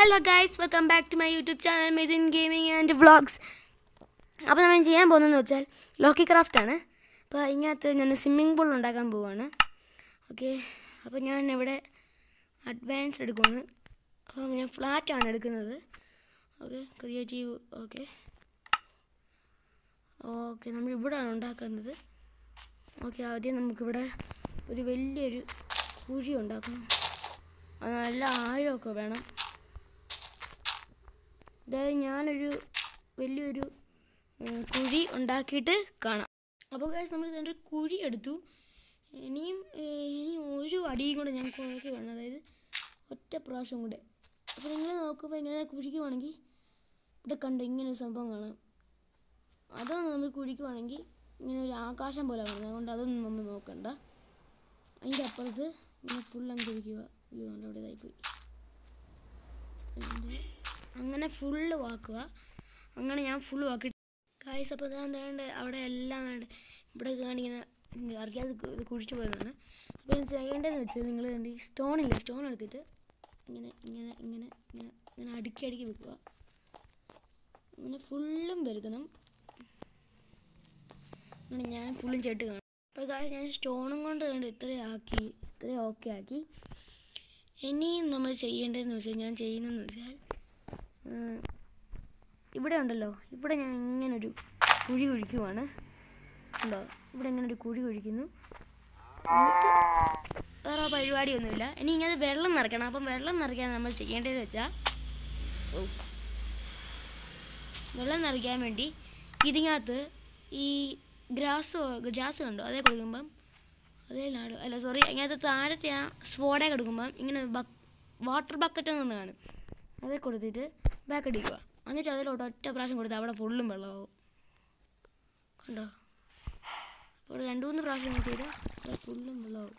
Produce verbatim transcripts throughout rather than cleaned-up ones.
Hello guys, welcome back to my YouTube channel Mithun Gaming and Vlogs. അപ്പോൾ നമ്മൾ ചെയ്യാൻ പോകുന്നതെന്ന് വെച്ചാൽ Lokicraft ആണ്. അപ്പോൾ ഇതിനകത്ത് ഞാൻ സ്വിമ്മിംഗ് പൂൾ ഉണ്ടാക്കാൻ പോവാണ്. ഓക്കെ, അപ്പോൾ ഞാൻ ഇവിടെ അഡ്വാൻസ് എടുക്കുകയാണ്. അപ്പോൾ ഞാൻ ഫ്ലാറ്റ് ആണ് എടുക്കുന്നത്. Okay, creative. ഓക്കെ ഓക്കെ നമ്മൾ ഇവിടെയാണ് ഉണ്ടാക്കുന്നത്. ഓക്കെ, ആദ്യം നമുക്കിവിടെ ഒരു വലിയൊരു കുഴി ഉണ്ടാക്കണം. അത് നല്ല ആഴമൊക്കെ വേണം. അതായത് ഞാനൊരു വലിയൊരു കുഴി ഉണ്ടാക്കിയിട്ട് കാണാം. അപ്പോൾ ഗൈസ് നമ്മൾ ഇതിൻ്റെ ഒരു കുഴി എടുത്തു. ഇനിയും ഇനി ഒരു അടിയും കൂടെ ഞാൻ കുഴക്കി വേണം, അതായത് ഒറ്റ പ്രാവശ്യം കൂടെ. അപ്പോൾ നിങ്ങൾ നോക്കുമ്പോൾ ഇങ്ങനെ കുഴിക്കുവാണെങ്കിൽ ഇത് കണ്ടോ, ഇങ്ങനെ ഒരു സംഭവം കാണാം. അതൊന്നും നമ്മൾ കുഴിക്കുവാണെങ്കിൽ ഇങ്ങനെ ഒരു ആകാശം പോലെ കാണുന്നത്, അതുകൊണ്ട് അതൊന്നും നമ്മൾ നോക്കണ്ട. അതിൻ്റെ അപ്പുറത്ത് ഇങ്ങനെ ഫുൾ അങ്ങ് കുഴിക്കുക. അയ്യോ, അവിടെ ഇതായിപ്പോയി. അങ്ങനെ ഫുള്ള് വാക്കുക. അങ്ങനെ ഞാൻ ഫുള്ള് വാക്കി കായ്സ്. അപ്പോൾ ഞാൻ എന്താണ്ട് അവിടെ എല്ലാം ഇവിടെ കാണിങ്ങനെ അറിയാതെ ഇത് കുഴിച്ചു പോയതാണ്. അപ്പോൾ ഞാൻ ചെയ്യേണ്ടതെന്ന് വെച്ചാൽ നിങ്ങൾ കണ്ട് ഈ സ്റ്റോണില്ല, സ്റ്റോൺ എടുത്തിട്ട് ഇങ്ങനെ ഇങ്ങനെ ഇങ്ങനെ ഇങ്ങനെ ഇങ്ങനെ അടുക്കി അടുക്കി വെക്കുക. അങ്ങനെ ഫുള്ളും വരുത്തണം. അങ്ങനെ ഞാൻ ഫുള്ളും ചെട്ട് കാണും. അപ്പോൾ കാര്യം ഞാൻ സ്റ്റോണും കൊണ്ട് കണ്ട് ഇത്രയും ആക്കി, ഇത്രയും ഓക്കെ ആക്കി. ഇനിയും നമ്മൾ ചെയ്യേണ്ടതെന്ന് വെച്ചാൽ ഞാൻ ചെയ്യുന്നതെന്ന് വെച്ചാൽ ഇവിടെ ഉണ്ടല്ലോ, ഇവിടെ ഞാൻ ഇങ്ങനൊരു കുഴി കുഴിക്കുവാണ്. ഉണ്ടോ, ഇവിടെ ഇങ്ങനെ ഒരു കുഴി കുഴിക്കുന്നു. എന്നിട്ട് വേറെ പരിപാടിയൊന്നുമില്ല. ഇനി ഇങ്ങനെ വെള്ളം നിറയ്ക്കണം. അപ്പം വെള്ളം നിറയ്ക്കാൻ നമ്മൾ ചെയ്യേണ്ടതെന്ന് വെച്ചാൽ ഓ വെള്ളം നിറയ്ക്കാൻ വേണ്ടി ഇതിനകത്ത് ഈ ഗ്രാസ് ഗ്രാസ് കണ്ടോ, അതേ കൊടുക്കുമ്പം അതേ നാട് അല്ല സോറി അതിനകത്ത് താഴത്തെ ആ സ്പോട കൊടുക്കുമ്പം ഇങ്ങനെ ബക്ക് വാട്ടർ ബക്കറ്റ് എന്ന് കാണും. അതേ കൊടുത്തിട്ട് ബാക്ക് അടിക്കുക. എന്നിട്ട് അതിലോട്ട് ഒറ്റ പ്രാവശ്യം കൊടുത്ത് അവിടെ ഫുള്ളും വെള്ളമാവും. കണ്ടോ, അപ്പോൾ രണ്ട് മൂന്ന് പ്രാവശ്യം കൊടുത്തിട്ട് അവിടെ ഫുള്ളും വെള്ളമാവും.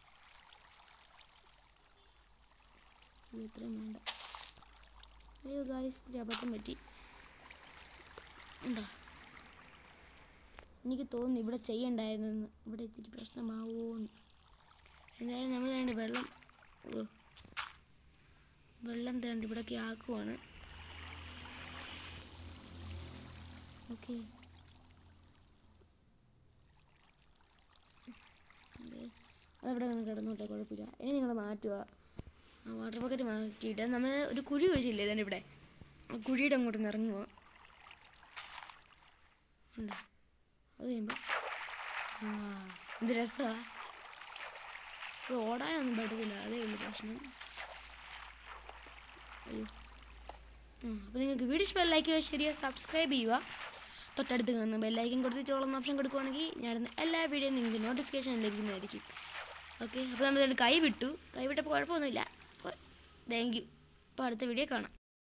ഇത്രയും വേണ്ട. അയ്യോ ഗായ്സ്, ഇത്തിരി അബദ്ധം പറ്റി. ഉണ്ടോ, എനിക്ക് തോന്നുന്നു ഇവിടെ ചെയ്യണ്ടായിരുന്നെന്ന്. ഇവിടെ ഇത്തിരി പ്രശ്നമാവുമെന്ന്. എന്തായാലും നമ്മൾ വേണ്ട വെള്ളം വെള്ളം തേണ്ട ഇവിടെയൊക്കെ ആക്കുവാണ്. ഓക്കെ, അതവിടെ നിന്ന് കിടന്നോട്ടെ, കുഴപ്പമില്ല. ഇനി നിങ്ങൾ മാറ്റുക. ആ വാട്ടർ ബക്കറ്റ് മാറ്റിയിട്ട് നമ്മൾ ഒരു കുഴി ഒഴിച്ചില്ലേ ഇതുകൊണ്ട് ഇവിടെ, ആ കുഴിയുടെ അങ്ങോട്ട് നിറങ്ങുക. ഉണ്ടോ, അത് കഴിയുമ്പോൾ ആ എന്ത് രസമാണ്. ഇത് ഓടാനൊന്നും പറ്റത്തില്ല, അതേ ഉള്ളൂ പ്രശ്നം. അയ്യോ, അപ്പോൾ നിങ്ങൾക്ക് വീഡിയോ ഇഷ്ടം ലൈക്ക് ചെയ്യുക, ശരിയാ സബ്സ്ക്രൈബ് ചെയ്യുക. തൊട്ടടുത്ത് കാണുന്ന ബെല്ലൈക്കൻ കൊടുത്തിട്ട് ഓളം ഓപ്ഷൻ കൊടുക്കുവാണെങ്കിൽ ഞാൻ എല്ലാ വീഡിയോയും നിങ്ങൾക്ക് നോട്ടിഫിക്കേഷൻ ലഭിക്കുന്നതായിരിക്കും. ഓക്കെ, അപ്പോൾ നമ്മൾ കൈ വിട്ടു കൈ വിട്ടപ്പോൾ കുഴപ്പമൊന്നുമില്ല. അപ്പോൾ താങ്ക് യു. അപ്പോൾ അടുത്ത വീഡിയോ കാണാം.